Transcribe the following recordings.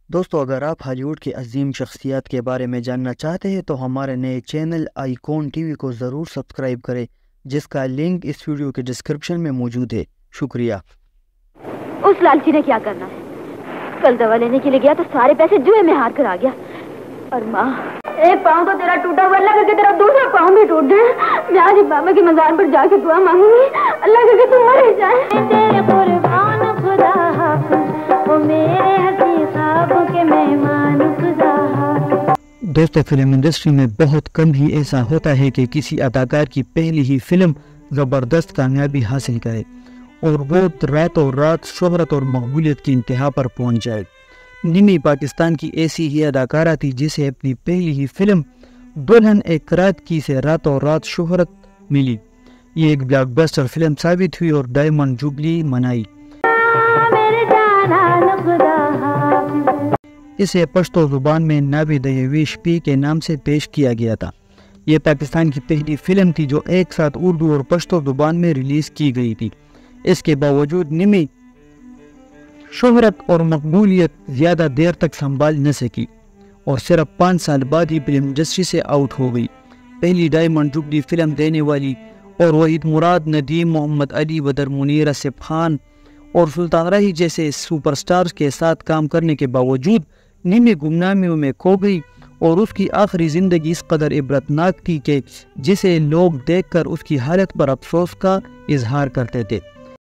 دوستو، اگر آپ ہالی ووڈ کی عظیم شخصیات کے بارے میں جاننا چاہتے ہیں تو ہمارے نئے چینل آئیکون ٹی وی کو ضرور سبسکرائب کریں، جس کا لنک اس ویڈیو کے ڈسکرپشن میں موجود ہے۔ شکریہ۔ اس لالچی نے کیا کرنا ہے؟ کل دوا لینے کے لیے گیا تو سارے پیسے جوئے میں ہار کر آ گیا۔ اور ماں، ایک پاؤں تو تیرا ٹوٹا ہوا، اللہ کر کے تیرا دوسرا پاؤں بھی ٹوٹ جائے۔ میں آج بابا کے مزار پر جا کے دعا مانگوں گی، اللہ کر کے تم مر ہی جائے۔ تیرے قربان خدا حافظ، وہ میرے ہنسی خوابوں کے مہمان خدا حافظ۔ دوستو، فلم انڈسٹری میں بہت کم ہی ایسا ہوتا ہے کہ کسی اداکار کی پہلی ہی فلم زبردست کامیابی حاصل کرے اور وہ راتوں رات شہرت اور مقبولیت کی انتہا پر پہنچ جائے۔ نمی پاکستان کی ایسی ہی اداکارہ تھی جسے اپنی پہلی ہی فلم دلہن ایک رات کی سے راتوں رات شہرت ملی۔ یہ ایک بلاک بسٹر فلم ثابت ہوئی اور ڈائمنڈ جوبلی منائی۔ اسے پشتو زبان میں نابی دیویش پی کے نام سے پیش کیا گیا تھا۔ یہ پاکستان کی پہلی فلم تھی جو ایک ساتھ اردو اور پشتو زبان میں ریلیز کی گئی تھی۔ اس کے باوجود نمی شہرت اور مقبولیت زیادہ دیر تک سنبھال نہ سکی اور صرف 5 سال بعد ہی فلم انڈسٹری سے آؤٹ ہو گئی۔ پہلی ڈائمنڈ جوبلی فلم دینے والی اور وحید مراد، ندیم، محمد علی، بدر منیر، آصف خان اور سلطان راہی جیسے سپر سٹارز کے ساتھ کام کرنے کے باوجود نمی گمنامیوں میں کھو گئی اور اس کی آخری زندگی اس قدر عبرتناک تھی کہ جسے لوگ دیکھ کر اس کی حالت پر افسوس کا اظہار کرتے تھے۔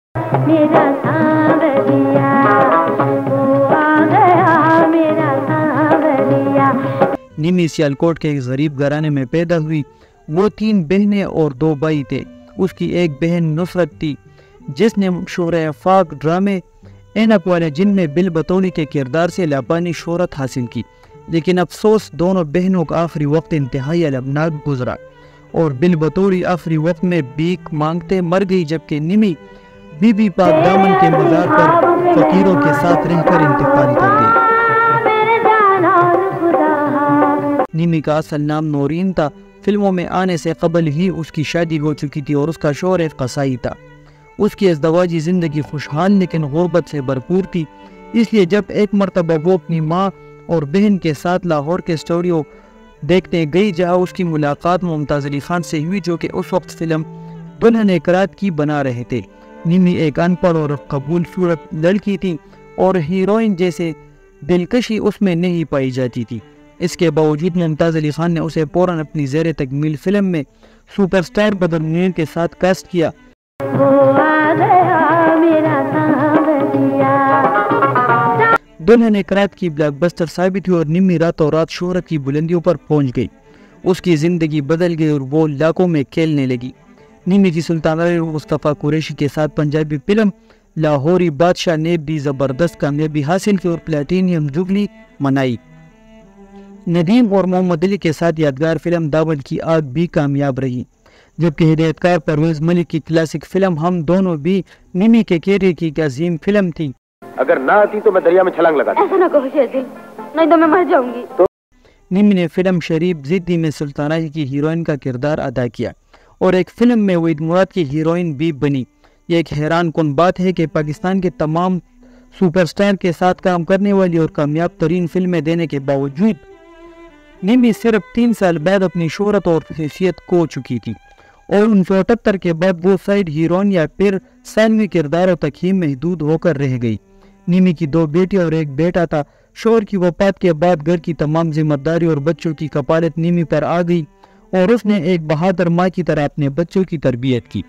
نمی سیالکوٹ کے ایک غریب گھرانے میں پیدا ہوئی۔ وہ 3 بہنیں اور 2 بھائی تھے۔ اس کی ایک بہن نصرت تھی جس نے شورۂ افاق ڈرامے اینک والے جن میں بل بطوری کے کردار سے لاپانی شہرت حاصل کی، لیکن افسوس دونوں بہنوں کا آخری وقت انتہائی المناک گزرا اور بل بطوری آخری وقت میں بھیک مانگتے مر گئی، جبکہ نمی بی بی پاک دامن کے مزار پر فقیروں کے ساتھ رہ کر انتقال کر گئی۔ نمی کا اصل نام نورین تھا۔ فلموں میں آنے سے قبل ہی اس کی شادی ہو چکی تھی اور اس کا شوہر ایک قصائی تھا۔ اس کی ازدواجی زندگی خوشحال لیکن غربت سے بھرپور تھی، اس لیے جب ایک مرتبہ وہ اپنی ماں اور بہن کے ساتھ لاہور کے اسٹوڈیو دیکھنے گئی جہاں اس کی ملاقات ممتاز علی خان سے ہوئی، جو کہ اس وقت فلم دلہن ایک رات کی بنا رہے تھے۔ نمی ایک ان پڑھ اور قبول صورت لڑکی تھی اور ہیروئن جیسے دلکشی اس میں نہیں پائی جاتی تھی۔ اس کے باوجود ممتاز علی خان نے اسے فوراً اپنی زیر تکمیل فلم میں سپر سٹار بدر منیر کے ساتھ کاسٹ کیا۔ دلہن ایک رات کی بلاک بسٹر ثابت ہوئی اور نمی راتوں رات شہرت کی بلندیوں پر پہنچ گئی۔ اس کی زندگی بدل گئی اور وہ لاکھوں میں کھیلنے لگی۔ نمی کی سلطان راہی اور مصطفیٰ قریشی کے ساتھ پنجابی فلم لاہوری بادشاہ نے بھی زبردست کامیابی حاصل کی اور پلیٹینیم جوبلی منائی۔ ندیم اور محمد علی کے ساتھ یادگار فلم داود کی آگ بھی کامیاب رہی، جبکہ ہدایت کار پرویز ملک کی کلاسک فلم ہم دونوں بھی نمی کے کیریئر کی ایک عظیم فلم تھی۔ اگر نہ آتی تو میں دریا میں چھلانگ لگا ایسا نہ کہو شہزل، نہیں تو میں مر جاؤں گی۔ نمی نے فلم شریف ضدی میں سلطان راہی کی ہیروئن کا کردار ادا کیا اور ایک فلم میں وحید مراد کی ہیروئن بھی بنی۔ یہ ایک حیران کن بات ہے کہ پاکستان کے تمام سپر سٹار کے ساتھ کام کرنے والی اور کامیاب ترین فلمیں دینے کے باوجود نمی صرف 3 سال بعد اپنی شہرت اور حیثیت کھو چکی تھی اور 1978 کے بعد وہ سائیڈ ہیروئن یا پھر ثانوی کرداروں تک ہی محدود ہو کر رہ گئی۔ نمی کی 2 بیٹی اور ایک بیٹا تھا۔ شوہر کی وفات کے بعد گھر کی تمام ذمہ داری اور بچوں کی کفالت نمی پر آ گئی اور اس نے ایک بہادر ماں کی طرح اپنے بچوں کی تربیت کی۔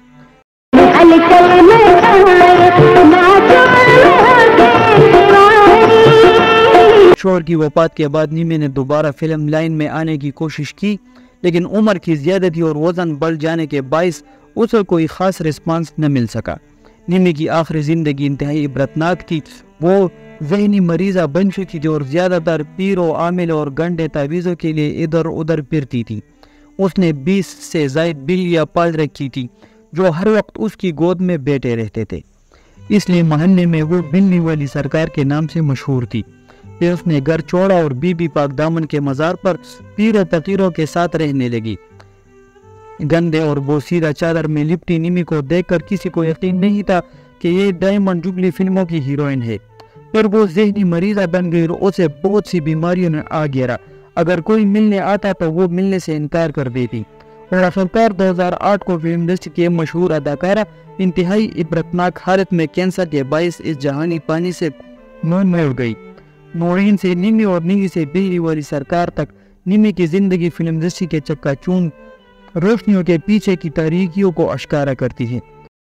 شوہر کی وفات کے بعد نمی نے دوبارہ فلم لائن میں آنے کی کوشش کی، لیکن عمر کی زیادتی اور وزن بڑھ جانے کے باعث اسے کوئی خاص رسپانس نہ مل سکا۔ نمی کی آخری زندگی انتہائی عبرتناک تھی۔ وہ ذہنی مریضہ بن چکی تھی اور زیادہ تر پیروں، عامل اور گنڈے تعویذوں کے لیے ادھر ادھر پھرتی تھی۔ اس نے 20 سے زائد بلیاں پال رکھی تھی جو ہر وقت اس کی گود میں بیٹھے رہتے تھے، اس لیے محلے میں وہ بلی والی سرکار کے نام سے مشہور تھی۔ پھر اس نے گھر چھوڑا اور بی بی پاک دامن کے مزار پر پیر فقیروں کے ساتھ رہنے لگی۔ گندے اور بوسیدہ چادر میں لپٹی نمی کو دیکھ کر کسی کو یقین نہیں تھا کہ یہ ڈائمنڈ جوبلی فلموں کی ہیروئن ہے۔ پھر وہ ذہنی مریضہ بن گئی اور اسے بہت سی بیماریوں نے آ گھیرا۔ اگر کوئی ملنے آتا تو وہ ملنے سے انکار کر دیتی۔ اور آخرکار 2008 کو فلم انڈسٹری کے مشہور اداکارہ انتہائی عبرتناک حالت میں کینسر کے باعث اس جہانی پانی سے مر گئی۔ نورین سے نیمی اور نیمی سے بجلی والی سرکار تک نیمی کی زندگی فلم انڈسٹری کے چکا چوند روشنیوں کے پیچھے کی تاریکیوں کو اشکارا کرتی ہے۔